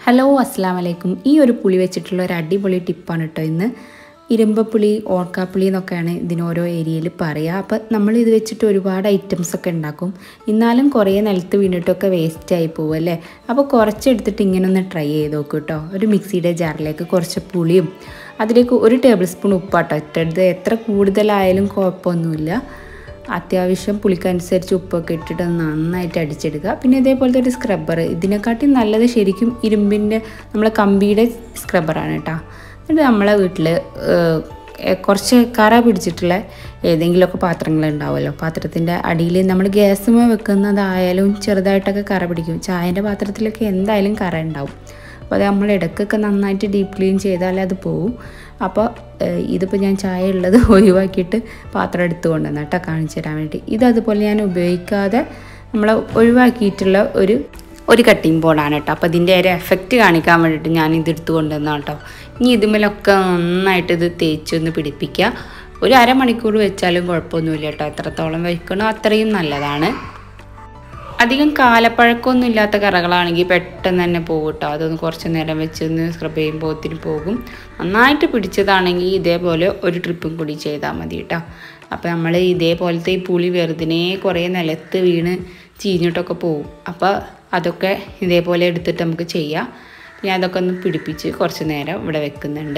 Hello അസ്സലാമു അലൈക്കും. ഈ ഒരു പുളി വെച്ചിട്ടുള്ള ഒരു അടിപൊളി ടിപ്പാണ് കേട്ടോ ഇന്ന്. ഇരുമ്പപ്പുളി, ഓർക്കാപ്പുളി എന്നൊക്കെയാണ് ഇതിന് ഓരോ ഏരിയയിൽ പറയുക. അപ്പോൾ നമ്മൾ ഇത് വെച്ചിട്ട് ഒരുപാട് ഐറ്റംസൊക്കെ ഉണ്ടാക്കും. എന്നാലും കുറേ നിലത്ത് വീണിട്ടൊക്കെ വേസ്റ്റായി പോകും അല്ലേ. അപ്പോൾ കുറച്ചെടുത്തിട്ട് ഇങ്ങനെ ഒന്ന് ട്രൈ ചെയ്ത് നോക്കൂ കേട്ടോ. ഒരു മിക്സിയുടെ ജാറിലേക്ക് കുറച്ച് പുളിയും അതിലേക്ക് 1 ടേബിൾ സ്പൂൺ ഉപ്പാട്ടോ ഇട്ടത്. എത്ര കൂടുതലായാലും കുഴപ്പമൊന്നുമില്ല. അത്യാവശ്യം പുളിക്കനുസരിച്ച് ഉപ്പൊക്കെ ഇട്ടിട്ട് നന്നായിട്ട് അടിച്ചെടുക്കുക. പിന്നെ ഇതേപോലത്തെ ഒരു സ്ക്രബ്ബർ, ഇതിനെക്കാട്ടി നല്ലത് ശരിക്കും ഇരുമ്പിൻ്റെ നമ്മളെ കമ്പിയുടെ സ്ക്രബ്ബറാണ് കേട്ടോ. എന്നിട്ട് നമ്മളെ വീട്ടിൽ കുറച്ച് കറ പിടിച്ചിട്ടുള്ള ഏതെങ്കിലുമൊക്കെ പാത്രങ്ങൾ ഉണ്ടാവുമല്ലോ, പാത്രത്തിൻ്റെ അടിയിൽ നമ്മൾ ഗ്യാസുമേ വെക്കുന്നതായാലും ചെറുതായിട്ടൊക്കെ കറ പിടിക്കും. ചായൻ്റെ പാത്രത്തിലൊക്കെ എന്തായാലും കറ ഉണ്ടാവും. അപ്പോൾ അത് നമ്മൾ ഇടയ്ക്കൊക്കെ നന്നായിട്ട് ഡീപ്പ് ക്ലീൻ ചെയ്താലേ അത് പോവും. അപ്പോൾ ഇതിപ്പോൾ ഞാൻ ചായ ഉള്ളത് ഒഴിവാക്കിയിട്ട് പാത്രം എടുത്ത് കൊണ്ടുവന്ന് കേട്ടോ കാണിച്ചു തരാൻ വേണ്ടി. ഇതതുപോലെ ഞാൻ ഉപയോഗിക്കാതെ നമ്മൾ ഒഴിവാക്കിയിട്ടുള്ള ഒരു കട്ടിങ് ബോർഡാണ് കേട്ടോ. അപ്പോൾ ഇതിൻ്റെ ഒരു എഫക്റ്റ് കാണിക്കാൻ വേണ്ടിയിട്ട് ഞാൻ ഇതെടുത്ത് കൊണ്ടുവന്നാണ് കേട്ടോ. ഇനി ഇതുമേലൊക്കെ നന്നായിട്ട് ഇത് തേച്ചൊന്ന് പിടിപ്പിക്കുക. ഒരു അരമണിക്കൂർ വെച്ചാലും കുഴപ്പമൊന്നുമില്ല കേട്ടോ. എത്രത്തോളം വയ്ക്കണോ അത്രയും നല്ലതാണ്. അധികം കാലപ്പഴക്കമൊന്നും ഇല്ലാത്ത കറകളാണെങ്കിൽ പെട്ടെന്ന് തന്നെ പോകും കേട്ടോ. അതൊന്ന് കുറച്ച് നേരം വെച്ചൊന്ന് സ്ക്രബ് ചെയ്യുമ്പോൾ ഒത്തിരി പോകും. നന്നായിട്ട് പിടിച്ചതാണെങ്കിൽ ഇതേപോലെ ഒരു ട്രിപ്പും കൂടി ചെയ്താൽ മതി കേട്ടോ. അപ്പോൾ നമ്മൾ ഇതേപോലത്തെ ഈ പുളി വെറുതെ കുറേ നിലത്ത് വീണ് ചീഞ്ഞിട്ടൊക്കെ പോകും. അപ്പോൾ അതൊക്കെ ഇതേപോലെ എടുത്തിട്ട് നമുക്ക് ചെയ്യാം. ഞാൻ അതൊക്കെ ഒന്ന് പിടിപ്പിച്ച് കുറച്ച് നേരം ഇവിടെ വെക്കുന്നുണ്ട്.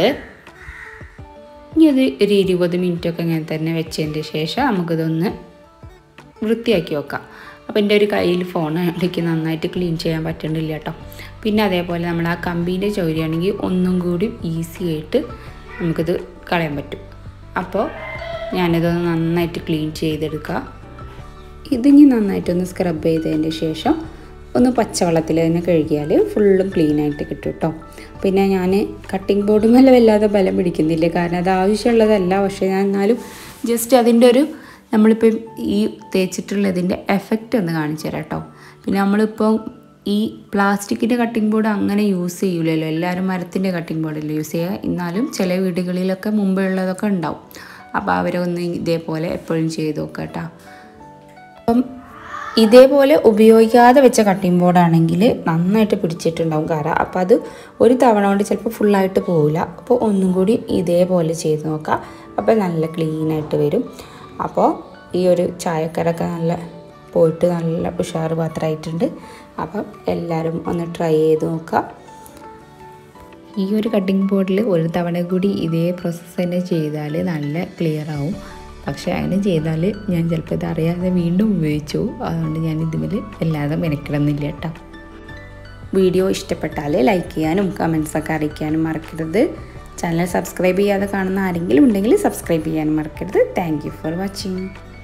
ഇനി അത് ഒരു 20 മിനിറ്റൊക്കെ ഇങ്ങനെ തന്നെ വെച്ചതിൻ്റെ ശേഷം നമുക്കിതൊന്ന് വൃത്തിയാക്കി വെക്കാം. അപ്പോൾ എൻ്റെ ഒരു കയ്യിൽ ഫോണിലേക്ക് നന്നായിട്ട് ക്ലീൻ ചെയ്യാൻ പറ്റുന്നില്ല കേട്ടോ. പിന്നെ അതേപോലെ നമ്മൾ ആ കമ്പീൻ്റെ ചോരിയാണെങ്കിൽ ഒന്നും കൂടി ഈസി ആയിട്ട് നമുക്കിത് കളയാൻ പറ്റും. അപ്പോൾ ഞാനിതൊന്ന് നന്നായിട്ട് ക്ലീൻ ചെയ്തെടുക്കുക. ഇതിനി നന്നായിട്ടൊന്ന് സ്ക്രബ് ചെയ്തതിൻ്റെ ശേഷം ഒന്ന് പച്ചവെള്ളത്തിൽ തന്നെ കഴുകിയാൽ ഫുള്ളും ക്ലീനായിട്ട് കിട്ടും കേട്ടോ. പിന്നെ ഞാൻ കട്ടിംഗ് ബോർഡ് മേലെ വല്ലാതെ ബലം പിടിക്കുന്നില്ല, കാരണം അത് ആവശ്യമുള്ളതല്ല. പക്ഷേ ഞാൻ എന്നാലും ജസ്റ്റ് അതിൻ്റെ ഒരു നമ്മളിപ്പം ഈ തേച്ചിട്ടുള്ളതിൻ്റെ എഫക്റ്റ് ഒന്ന് കാണിച്ചു തരാം കേട്ടോ. പിന്നെ നമ്മളിപ്പോൾ ഈ പ്ലാസ്റ്റിക്കിൻ്റെ കട്ടിംഗ് ബോർഡ് അങ്ങനെ യൂസ് ചെയ്യില്ലല്ലോ, എല്ലാവരും മരത്തിൻ്റെ കട്ടിംഗ് ബോർഡല്ലേ യൂസ് ചെയ്യുക. എന്നാലും ചില വീടുകളിലൊക്കെ മുമ്പേ ഉള്ളതൊക്കെ ഉണ്ടാവും. അപ്പോൾ അവരൊന്ന് ഇതേപോലെ എപ്പോഴും ചെയ്ത് നോക്കുക കേട്ടോ. അപ്പം ഇതേപോലെ ഉപയോഗിക്കാതെ വെച്ച കട്ടിംഗ് ബോർഡാണെങ്കിൽ നന്നായിട്ട് പിടിച്ചിട്ടുണ്ടാവും കറ. അപ്പോൾ അത് ഒരു തവണ കൊണ്ട് ചിലപ്പോൾ ഫുള്ളായിട്ട് പോവില്ല. അപ്പോൾ ഒന്നും കൂടി ഇതേപോലെ ചെയ്ത് നോക്കുക. അപ്പോൾ നല്ല ക്ലീനായിട്ട് വരും. അപ്പോൾ ഈ ഒരു ചായക്കറൊക്കെ നല്ല പോയിട്ട് നല്ല ഉഷാറ് പാത്രമായിട്ടുണ്ട്. അപ്പം എല്ലാവരും ഒന്ന് ട്രൈ ചെയ്ത് നോക്കുക. ഈ ഒരു കട്ടിംഗ് ബോർഡിൽ ഒരു തവണ കൂടി ഇതേ പ്രോസസ്സ് തന്നെ ചെയ്താൽ നല്ല ക്ലിയർ ആവും. പക്ഷേ അങ്ങനെ ചെയ്താൽ ഞാൻ ചിലപ്പോൾ ഇത് അറിയാതെ വീണ്ടും ഉപയോഗിച്ചു. അതുകൊണ്ട് ഞാൻ ഇതിൽ വല്ലാതെ മെനക്കിടുന്നില്ല കേട്ടോ. വീഡിയോ ഇഷ്ടപ്പെട്ടാൽ ലൈക്ക് ചെയ്യാനും കമൻസൊക്കെ അറിയിക്കാനും മറക്കരുത്. ചാനൽ സബ്സ്ക്രൈബ് ചെയ്യാതെ കാണുന്ന ആരെങ്കിലും ഉണ്ടെങ്കിൽ സബ്സ്ക്രൈബ് ചെയ്യാനും മറക്കരുത്. Thank you for watching.